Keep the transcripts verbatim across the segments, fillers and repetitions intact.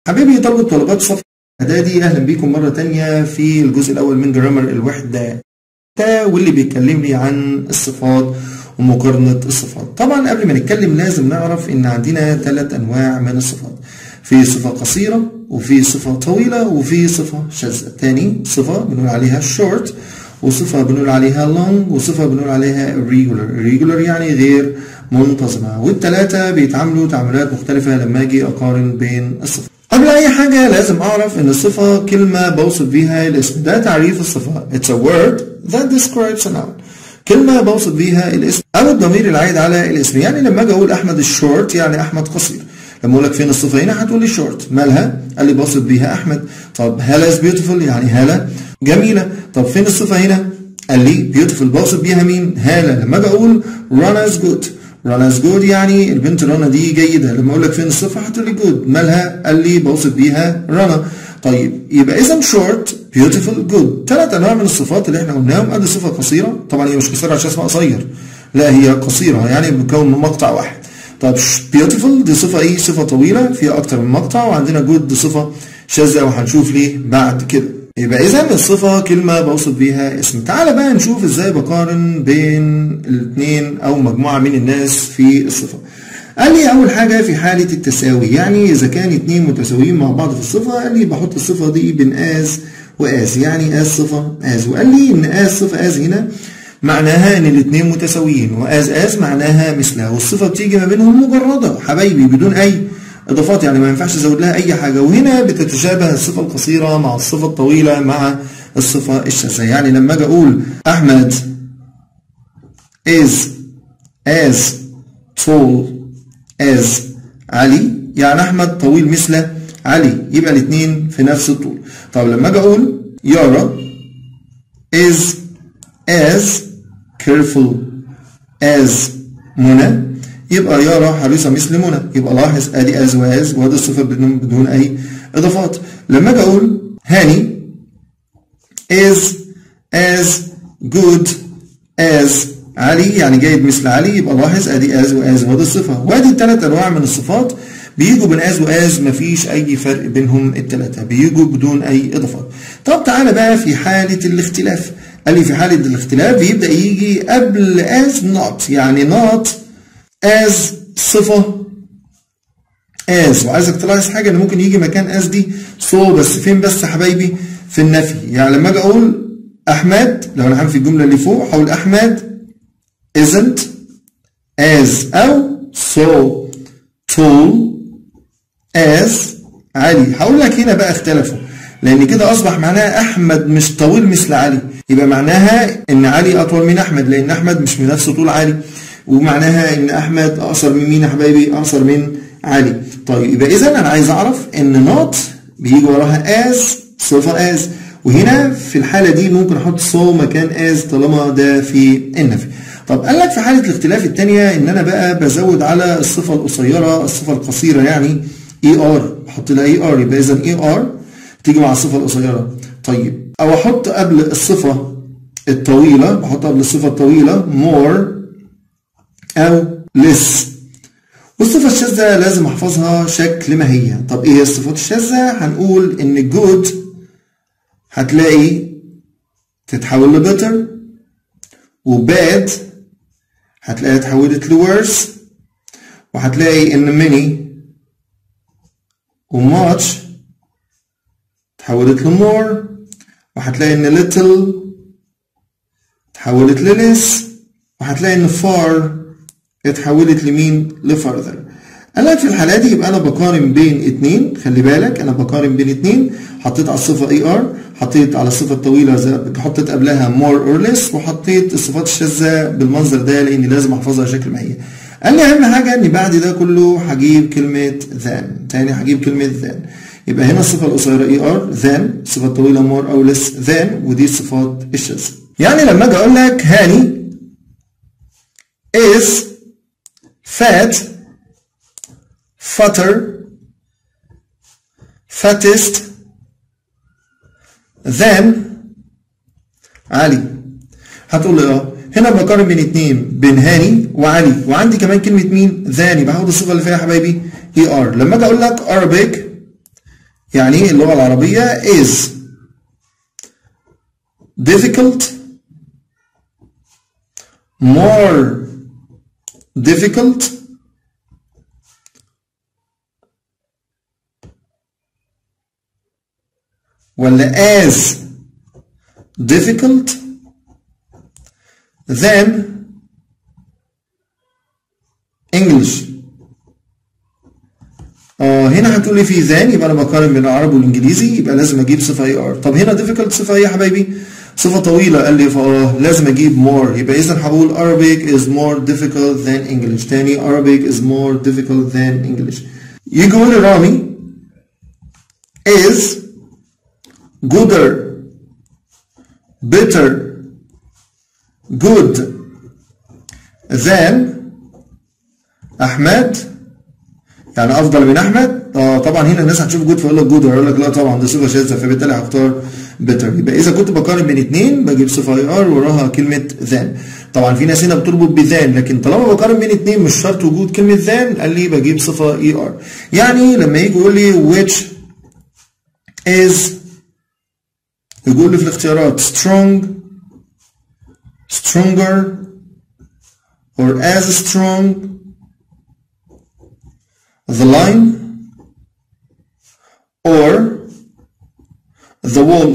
حبايبي طلبة طالبات صف إعدادي، أهلا بيكم مرة تانية في الجزء الأول من جرامر الوحدة واللي بيتكلم لي عن الصفات ومقارنة الصفات. طبعا قبل ما نتكلم لازم نعرف إن عندنا ثلاث أنواع من الصفات، في صفة قصيرة وفي صفة طويلة وفي صفة شاذة. تاني صفة بنقول عليها short، وصفة بنقول عليها long، وصفة بنقول عليها irregular. irregular يعني غير منتظمة، والثلاثة بيتعاملوا تعاملات مختلفة لما أجي أقارن بين الصفات. قبل أي حاجة لازم أعرف إن الصفة كلمة بوصف بيها الاسم، ده تعريف الصفة. It's a word that describes a noun. كلمة بوصف بيها الاسم أو الضمير العائد على الاسم. يعني لما أجي أقول أحمد الشورت يعني أحمد قصير. لما أقول لك فين الصفة هنا هتقول لي شورت، مالها؟ قال لي بوصف بيها أحمد. طب هالة is beautiful يعني هالة جميلة. طب فين الصفة هنا؟ قال لي beautiful بوصف بيها مين؟ هالة. لما أجي أقول رنا is good، رنا is good يعني البنت رنا دي جيدة. لما أقول لك فين الصفة هتقول لي good، مالها؟ قال لي بوصف بيها رنا. طيب يبقى إذا short beautiful good ثلاث أنواع من الصفات اللي إحنا قلناهم. أدي صفة قصيرة، طبعا هي مش قصيرة عشان اسمها قصير، لا هي قصيرة يعني بتكون من مقطع واحد. طب beautiful دي صفة إيه؟ صفة طويلة فيها أكتر من مقطع. وعندنا good دي صفة شاذة وهنشوف ليه بعد كده. يبقى إذا الصفة كلمة بوصف بيها اسم. تعالى بقى نشوف إزاي بقارن بين الاثنين أو مجموعة من الناس في الصفة. قال لي أول حاجة في حالة التساوي، يعني إذا كان اثنين متساويين مع بعض في الصفة، قال لي بحط الصفة دي بين as وas، يعني as صفة as. وقال لي إن as صفة as هنا معناها إن الاثنين متساويين، وas as معناها مثلها، والصفة بتيجي ما بينهم مجردة حبايبي بدون أي إضافات، يعني ما ينفعش أزود لها أي حاجة. وهنا بتتشابه الصفة القصيرة مع الصفة الطويلة مع الصفة الشاذة. يعني لما أجي أقول أحمد is as tall as علي، يعني أحمد طويل مثل علي، يبقى الاثنين في نفس الطول. طب لما أجي أقول يارا is as careful as منى، يبقى يارا حريصة مثل منى. يبقى لاحظ ادي as واز وادي الصفة بدون بدون اي اضافات. لما اجي اقول هاني is as good as علي، يعني جيد مثل علي، يبقى لاحظ ادي as واز وادي الصفة. وادي الثلاث انواع من الصفات بيجوا بين as واز، مفيش اي فرق بينهم الثلاثة، بيجوا بدون اي اضافات. طب تعالى بقى في حالة الاختلاف. قال لي في حالة الاختلاف بيبدأ يجي قبل as not، يعني not as صفة as. وعايزك تلاحظ حاجة ان ممكن يجي مكان as دي so، بس فين بس حبايبي؟ في النفي. يعني لما اجي اقول احمد، لو انا هعمل في الجملة اللي فوق هقول احمد isn't as او so tall as علي. هقول لك هنا بقى اختلفوا، لان كده اصبح معناها احمد مش طويل مثل علي، يبقى معناها ان علي اطول من احمد لان احمد مش من نفس طول علي، ومعناها ان احمد اقصر من مين يا حبايبي؟ اقصر من علي. طيب يبقى اذا انا عايز اعرف ان not بيجي وراها as صفه as، وهنا في الحاله دي ممكن احط so مكان as طالما ده في النفي. طب قال لك في حاله الاختلاف الثانيه ان انا بقى بزود على الصفه القصيره الصفه القصيره يعني er، بحط لها er، يبقى اذا er تيجي مع الصفه القصيره. طيب او احط قبل الصفه الطويله، بحط قبل الصفه الطويله more أو less. والصفة الشاذة لازم أحفظها شكل ما هي. طب إيه هي الصفات الشاذة؟ هنقول إن good هتلاقي تتحول ل better، و bad هتلاقي اتحولت ل worse، وهتلاقي إن many و much اتحولت ل more، وهتلاقي إن little اتحولت ل less، وهتلاقي إن far اتحولت لمين؟ لفurther. قال لك في الحالة دي يبقى أنا بقارن بين اتنين، خلي بالك أنا بقارن بين اتنين، حطيت على الصفة er، حطيت على الصفة الطويلة حطيت قبلها more or less، وحطيت الصفات الشاذة بالمنظر ده لأني لازم أحفظها شكل ما هي. قال لي أهم حاجة إن بعد ده كله هجيب كلمة than، تاني هجيب كلمة than. يبقى هنا الصفة القصيرة er than، الصفة الطويلة more أو less than، ودي الصفات الشاذة. يعني لما أجي أقول لك هاني is fat fatter fattest than علي، هتقول لي اه هنا بقارن بين اتنين، بين هاني وعلي، وعندي كمان كلمة مين؟ ذان، يبقى هاخد الصفة اللي فيها يا حبايبي اي ار. لما اجي اقول لك Arabic يعني اللغة العربية is difficult, more difficult, ولا as difficult than English. اه هنا هتقول لي في than، يبقى انا بقارن بين العربي والانجليزي، يبقى لازم اجيب صفه اي ار. طب هنا difficult صفه ايه يا حبايبي؟ صفه طويله، قال لي فاه لازم اجيب more، يبقى اذا هقول Arabic is more difficult than English. تاني Arabic is more difficult than English. يجي يقول لي رامي is gooder better good than أحمد، يعني أفضل من أحمد. آه طبعا هنا الناس هتشوف جود فيقول لك جود، هيقول لك لا طبعا دي صفة شاذة، فبالتالي هختار better. يبقى إذا كنت بقارن بين اتنين بجيب صفة اي ار وراها كلمة than. طبعا في ناس هنا بتربط بذان، لكن طالما بقارن بين اتنين مش شرط وجود كلمة than، قال لي بجيب صفة اي ار. يعني لما يجي يقول لي which is، يقول لي في الاختيارات strong stronger or as strong the lion or the wolf.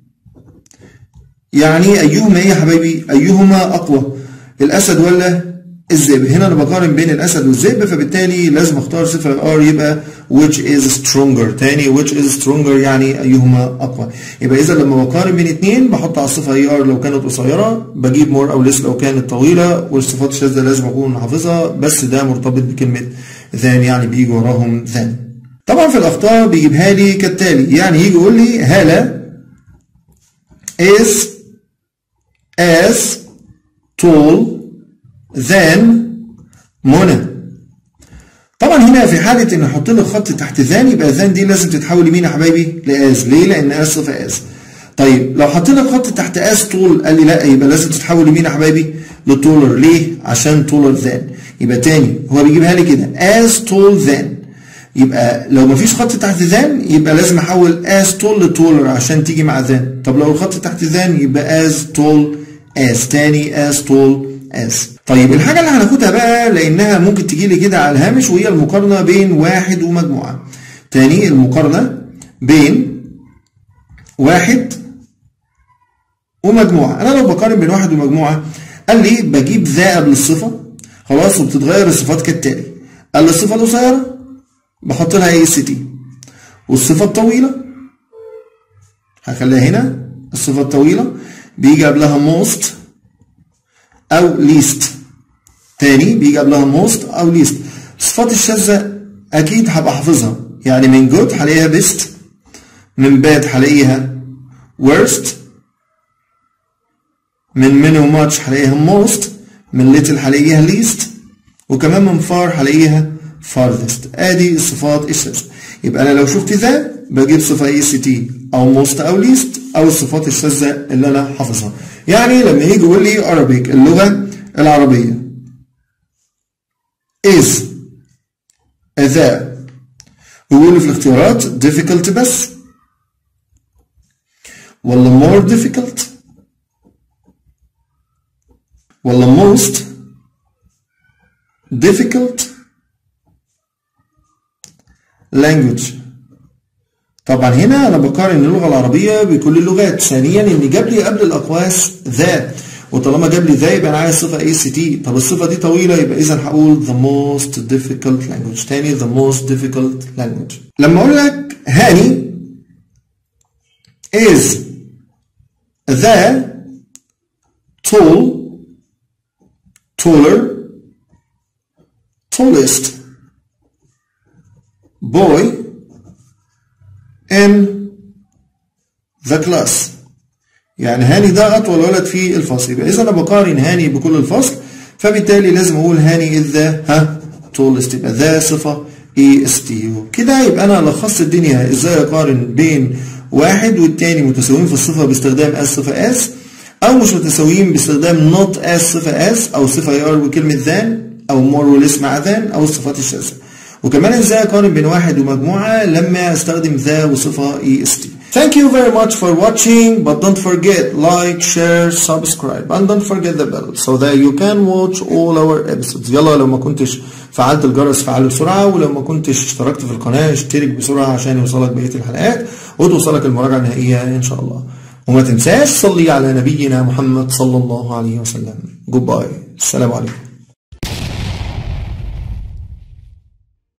يعني أيهما إيه يا حبايبي؟ أيهما أقوى؟ الأسد ولا الذئب؟ هنا أنا بقارن بين الأسد والذئب، فبالتالي لازم أختار صفة R يبقى which is stronger. تاني which is stronger يعني أيهما أقوى. يبقى إذا لما بقارن بين اتنين بحط على الصفة اي ار لو كانت قصيرة، بجيب more أو less لو كانت طويلة، والصفات الشاذة لازم أكون حافظها، بس ده مرتبط بكلمة than يعني بيجي وراهم than. طبعا في الأخطاء بيجيبها لي كالتالي، يعني يجي يقول لي هالة is as tall than منى. طبعا هنا في حالة ان احط لك خط تحت ذان، يبقى ذان دي لازم تتحول لمين يا حبايبي؟ لاز. ليه؟ لان از صفة از. طيب لو حطيت لك خط تحت از طول، قال لي لا، يبقى لازم تتحول لمين يا حبايبي؟ لتولر. ليه؟ عشان تولر ذان. يبقى تاني هو بيجيبها لي كده as tall than، يبقى لو مفيش خط تحت ذان يبقى لازم احول as tall لتولر عشان تيجي مع ذان. طب لو الخط تحت ذان يبقى as tall as. تاني as tall as. طيب الحاجة اللي هناخدها بقى لأنها ممكن تجي لي كده على الهامش، وهي المقارنة بين واحد ومجموعة. تاني المقارنة بين واحد ومجموعة. أنا لو بقارن بين واحد ومجموعة، قال لي بجيب ذا قبل الصفة خلاص، وبتتغير الصفات كالتالي. قال لي الصفة القصيرة بحط لها اي اس تي، والصفة الطويلة هخليها هنا. الصفة الطويلة بيجي قبلها most أو least. تاني بيجي قبلها most أو least. الصفات الشاذة أكيد هبقى حافظها، يعني من good هلاقيها best، من bad هلاقيها worst، من many و much هلاقيها most، من little هلاقيها least، وكمان من far هلاقيها farthest. ادي الصفات الشاذة. يبقى انا لو شفت ذا بجيب صفة اي اس تي او most او least او الصفات الشاذة اللي انا حافظها. يعني لما يجي يقول لي Arabic اللغة العربية is ذا، يقول لي في الاختيارات difficult بس ولا more difficult ولا most difficult language. طبعا هنا انا بقارن اللغه العربيه بكل اللغات. ثانيا ان جاب لي قبل الاقواس ذا، وطالما جاب لي ذا يبقى انا عايز صفه اي اس تي. طب الصفه دي طويله، يبقى اذا هقول the most difficult language. تاني the most difficult language. لما اقول لك هاني is the tall taller tallest boy in the class، يعني هاني ده أطول ولد في الفصل. يبقى إذا أنا بقارن هاني بكل الفصل، فبالتالي لازم أقول هاني is the ها tallest، يبقى ذا صفة اي اس تي. كده يبقى أنا لخصت الدنيا إزاي أقارن بين واحد والتاني متساويين في الصفة باستخدام as صفة as، أو مش متساويين باستخدام not as صفة as، أو صفة يار بكلمة than، أو more و less مع than، أو الصفات الشاذة. وكمان ازاي اقارن بين واحد ومجموعة لما استخدم ذا وصفة اي اس تي. Thank you very much for watching, but don't forget like, share, subscribe and don't forget the bell so that you can watch all our episodes. يلا لو ما كنتش فعلت الجرس فعله بسرعة، ولو ما كنتش اشتركت في القناة اشترك بسرعة عشان يوصلك بقية الحلقات وتوصلك المراجعة النهائية ان شاء الله. وما تنساش صلي على نبينا محمد صلى الله عليه وسلم. Goodbye. السلام عليكم.